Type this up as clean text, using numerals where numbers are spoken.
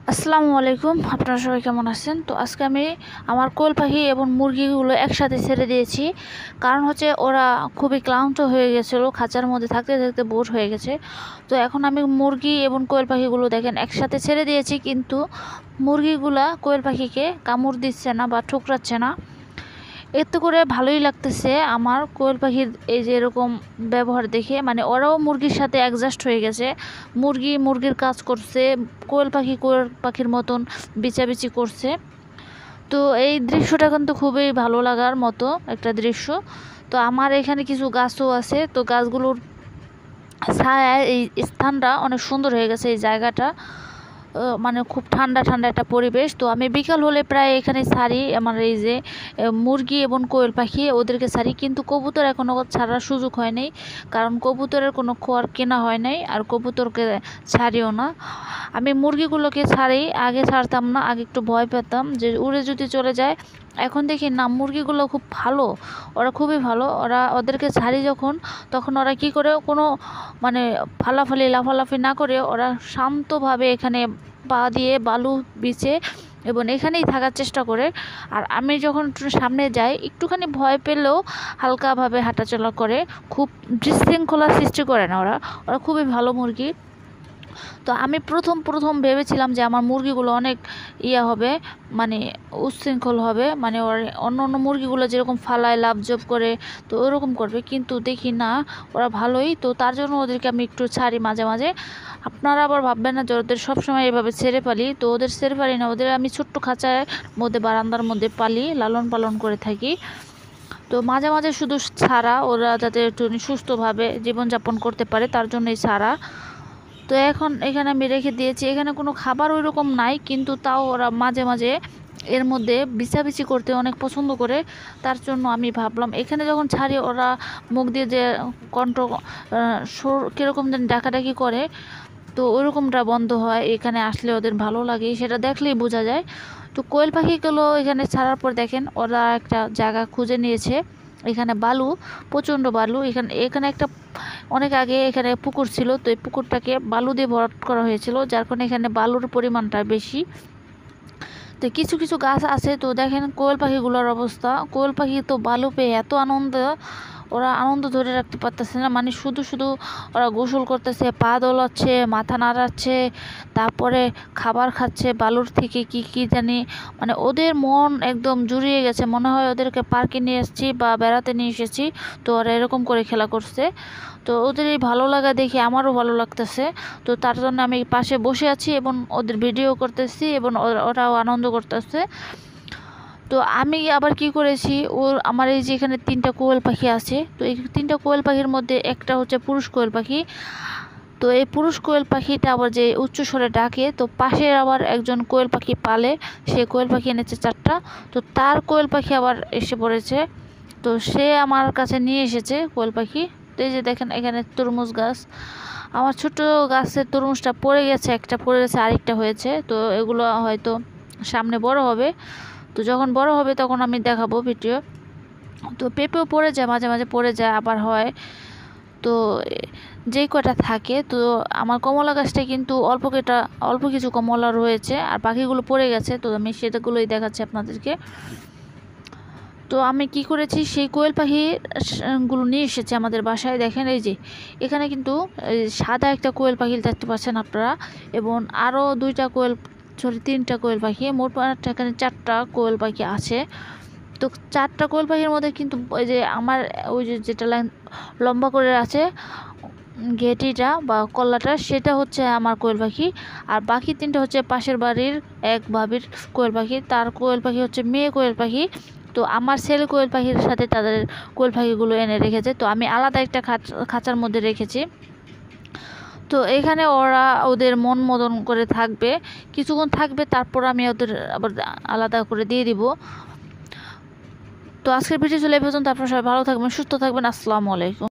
আসসালামু আলাইকুম, আপনারা সবাই কেমন আছেন? তো আজকে আমি আমার কোয়েল পাখি এবং মুরগিগুলো একসাথে ছেড়ে দিয়েছি। কারণ হচ্ছে ওরা খুবই ক্লান্ত হয়ে গেছিলো, খাঁচার মধ্যে থাকতে থাকতে বোর হয়ে গেছে। তো এখন আমি মুরগি এবং কোয়েল পাখিগুলো দেখেন একসাথে ছেড়ে দিয়েছি, কিন্তু মুরগিগুলা কোয়েল পাখিকে কামড় দিচ্ছে না বা ঠুকরাচ্ছে না। এতে করে ভালোই লাগতেছে আমার কোয়েল পাখির এই যে এরকম ব্যবহার দেখে, মানে ওরাও মুরগির সাথে অ্যাডজাস্ট হয়ে গেছে। মুরগির কাজ করছে, কোয়েল পাখির মতন বিচাবিচি করছে। তো এই দৃশ্যটা কিন্তু খুবই ভালো লাগার মতো একটা দৃশ্য। তো আমার এখানে কিছু গাছও আছে, তো গাছগুলোর ছায়ায় এই স্থানটা অনেক সুন্দর হয়ে গেছে। এই জায়গাটা মানে খুব ঠান্ডা ঠান্ডা একটা পরিবেশ। তো আমি বিকাল হলে প্রায় এখানে ছাড়ি আমার এই যে মুরগি এবং কোয়েল পাখি, ওদেরকে ছাড়ি। কিন্তু কবুতর এখনও ছাড়ার সুযোগ হয় নাই, কারণ কবুতরের কোনো খোয়ার কেনা হয় নাই, আর কবুতরকে ছাড়িও না। আমি মুরগিগুলোকে ছাড়ি, আগে ছাড়তাম না, আগে একটু ভয় পেতাম যে উড়ে যদি চলে যায়। এখন দেখি না, মুরগিগুলো খুব ভালো, ওরা খুবই ভালো। ওদেরকে ছাড়ি যখন, তখন ওরা কি করে, কোনো মানে ফালাফালি লাফালাফি না করে ওরা শান্তভাবে এখানে পা দিয়ে বালু বিছে এবং এখানেই থাকার চেষ্টা করে। আর আমি যখন একটু সামনে যাই, একটুখানি ভয় পেলেও হালকাভাবে হাঁটাচলা করে, খুব বিশৃঙ্খলা সৃষ্টি করে না। ওরা ওরা খুবই ভালো মুরগি। তো আমি প্রথম ভেবেছিলাম যে আমার মুরগিগুলো অনেক হবে, মানে উচ্ছৃঙ্খল হবে, মানে অন্য অন্য মুরগিগুলো যেরকম ফালায় লাফঝোপ করে, তো ওরকম করবে। কিন্তু দেখি না, ওরা ভালোই। তো তার জন্য ওদেরকে আমি একটু ছাড়ি মাঝে মাঝে। আপনারা আবার ভাববেন না যে ওদের সবসময় এভাবে ছেড়ে পালি, তো ওদের ছেড়ে পালি না, ওদের আমি ছোট্ট খাঁচার মধ্যে বারান্দার মধ্যে পালি, লালন পালন করে থাকি। তো মাঝে মাঝে শুধু ছাড়া, ওরা যাতে একটু সুস্থভাবে জীবনযাপন করতে পারে তার জন্যই ছাড়া। তো এখন এখানে আমি রেখে দিয়েছি, এখানে কোনো খাবার ওই রকম নাই, কিন্তু তাও ওরা মাঝে মাঝে এর মধ্যে বিচাবিচি করতে অনেক পছন্দ করে। তার জন্য আমি ভাবলাম এখানে যখন ছাড়ি, ওরা মুখ দিয়ে যে কণ্ঠ সুর কীরকম যেন ডাকাডাকি করে, তো ওইরকমটা বন্ধ হয়। এখানে আসলে ওদের ভালো লাগে, সেটা দেখলেই বোঝা যায়। তো কোয়েল পাখিগুলো এখানে ছাড়ার পর দেখেন ওরা একটা জায়গা খুঁজে নিয়েছে। এখানে বালু, প্রচণ্ড বালু। এখানে এখানে একটা অনেক আগে এখানে পুকুর ছিল, তো এই পুকুরটাকে বালু দিয়ে ভরাট করা হয়েছিল, যার কারণে এখানে বালুর পরিমাণটা বেশি। তো কিছু কিছু গাছ আছে। তো দেখেন কোয়েল পাখিগুলোর অবস্থা, কোয়েল পাখি তো বালু পেয়ে এত আনন্দ, ওরা আনন্দ ধরে রাখতে পারতেছে না। মানে শুধু শুধু ওরা গোসল করতেছে, পা দোলাচ্ছে, মাথা নাড়াচ্ছে, তারপরে খাবার খাচ্ছে বালুর থেকে কি কি জানি। মানে ওদের মন একদম জুড়িয়ে গেছে, মনে হয় ওদেরকে পার্কে নিয়ে এসেছি বা বেড়াতে নিয়ে এসেছি। তো ওরা এরকম করে খেলা করছে। তো ওদের এই ভালো লাগা দেখে আমারও ভালো লাগতেছে। তো তার জন্য আমি পাশে বসে আছি এবং ওদের ভিডিও করতেছি এবং ওরাও আনন্দ করতেছে। তো আমি আবার কি করেছি, আমার এই যে এখানে 3টা কোয়েল পাখি আছে। তো এই 3টা কোয়েল পাখির মধ্যে একটা হচ্ছে পুরুষ কোয়েল পাখি। তো এই পুরুষ কোয়েল পাখিটা আবার যে উচ্চ স্বরে ডাকে, তো পাশে আবার একজন কোয়েল পাখি পালে, সে কোয়েল পাখি এনেছে 4টা। তো তার কোয়েল পাখি আবার এসে পড়েছে, তো সে আমার কাছে নিয়ে এসেছে কোয়েল পাখি। তো এই যে দেখেন এখানে তরমুজ গাছ, আমার ছোট গাছের তরমুজটা পড়ে গেছে, একটা পড়ে গেছে, আরেকটা হয়েছে। তো এগুলো হয়তো সামনে বড় হবে, তো যখন বড় হবে তখন আমি দেখাবো ভিডিও। তো পেঁপেও পড়ে যায়, মাঝে মাঝে পড়ে যায়, আবার হয়। তো যেই কটা থাকে, তো আমার কমলা গাছটা কিন্তু অল্প কিছু কমলা রয়েছে, আর পাখিগুলো পড়ে গেছে। তো আমি সেটাগুলোই দেখাচ্ছি আপনাদেরকে। তো আমি কি করেছি, সেই কোয়েল পাখিগুলো নিয়ে এসেছি আমাদের বাসায়। দেখেন এই যে এখানে কিন্তু সাদা একটা কোয়েল পাখি দেখতে পাচ্ছেন আপনারা, এবং আরও 3টা কোয়েল পাখি, মোট এখানে 4টা কোয়েল পাখি আছে। তো 4টা কোয়েল পাখির মধ্যে কিন্তু ওই যে আমার ওই যে যেটা লাইন লম্বা করে আছে ঘেটিটা বা কল্লাটা, সেটা হচ্ছে আমার কোয়েল পাখি। আর বাকি 3টা হচ্ছে পাশের বাড়ির এক ভাবির কোয়েল পাখি, তার কোয়েল পাখি হচ্ছে মেয়ে কোয়েল পাখি। তো আমার ছেলে কোয়েল পাখির সাথে তাদের কোয়েল পাখিগুলো এনে রেখেছে, তো আমি আলাদা একটা খাঁচার মধ্যে রেখেছি। তো এখানে ওরা ওদের মন মতন করে থাকবে, কিছুক্ষণ থাকবে, তারপর আমি ওদের আবার আলাদা করে দিয়ে দিব। তো আজকের ভিডিও চলে এই পর্যন্ত। আপনারা সবাই ভালো থাকবেন, সুস্থ থাকবেন। আসসালামু আলাইকুম।